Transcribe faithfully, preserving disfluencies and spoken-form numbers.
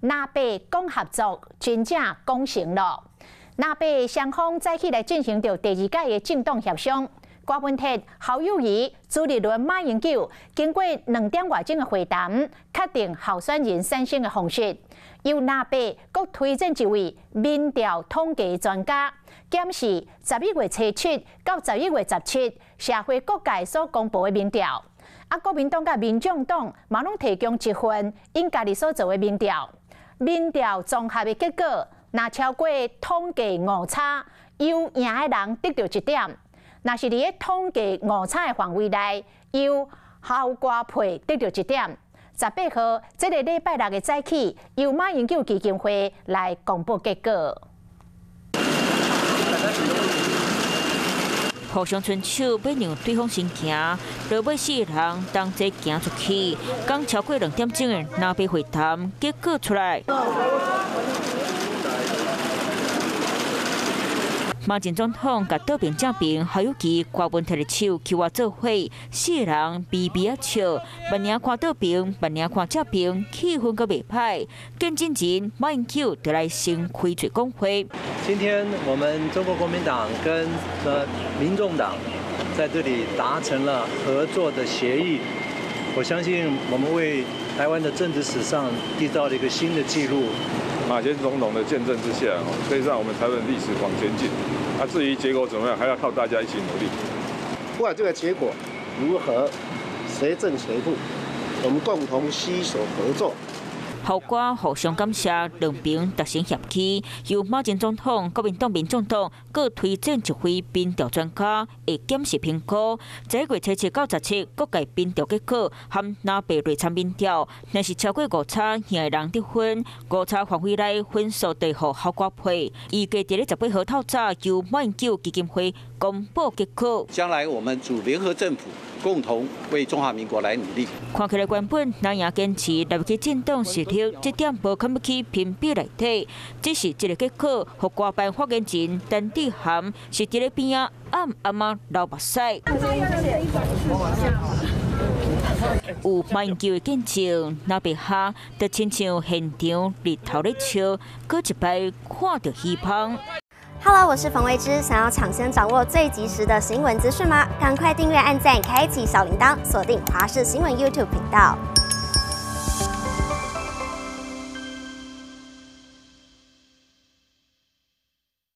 南北讲合作真正讲成了。南北双方再起来进行着第二届的政党协商。郭文铁、侯友宜、朱立伦、马英九经过两点外钟的会谈，确定候选人产生的方式。由南北各推荐一位民调统计专家，检视十一月初七到十一月十七社会各界所公布的民调。啊，国民党甲民众党嘛拢提供一份因家己所做的民调。民调综合的结果，若超过统计误差，由赢的人得到一点。若是伫个统计误差的范围内，由侯瓜配得到一点。十八号，这个礼拜六的早起，由马英九基金会来公布结果。 互相伸手要让对方先行，落尾四个人同齐行出去。刚超过两点钟的南北会谈结果出来。马前总统甲倒边正边侯友宜、郭文铁的手去我做伙，四个人微微啊笑，万年看倒边，万年看正边，气氛阁袂歹。更进前，马英九就来先开嘴讲话。 今天我们中国国民党跟呃民众党在这里达成了合作的协议，我相信我们为台湾的政治史上缔造了一个新的纪录。 马前总统的见证之下，可以让我们台湾历史往前进。啊，至于结果怎么样，还要靠大家一起努力。 不管这个结果如何，谁胜谁负，我们共同携手合作。 后果互相感谢，两边达成协议。由马前总统、国民党、民众党各推荐一位民调专家，会检视评估。十一月初七到十七，各界民调结果和南北内参民调，若是超过误差，赢的人得分。误差范围内分数得互侯瓜配。预计伫咧十八号透早，由马英九基金会公布结果。 将来我们组联合政府，共同为中华民国来努力。 看起来原本南洋坚持来不及政党实力，这点无看不起评比内底，只是这个结果，互瓜办发言人陈志涵是伫咧边啊暗暗啊流目屎。有马英九的见证，那边下就亲像现场日头咧照，搁一摆看到希望。 Hello， 我是冯薇芝，想要抢先掌握最及时的新闻资讯吗？赶快订阅、按赞、开启小铃铛，锁定华视新闻 YouTube 频道。